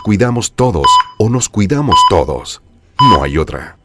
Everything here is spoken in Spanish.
cuidamos todos o nos cuidamos todos. No hay otra.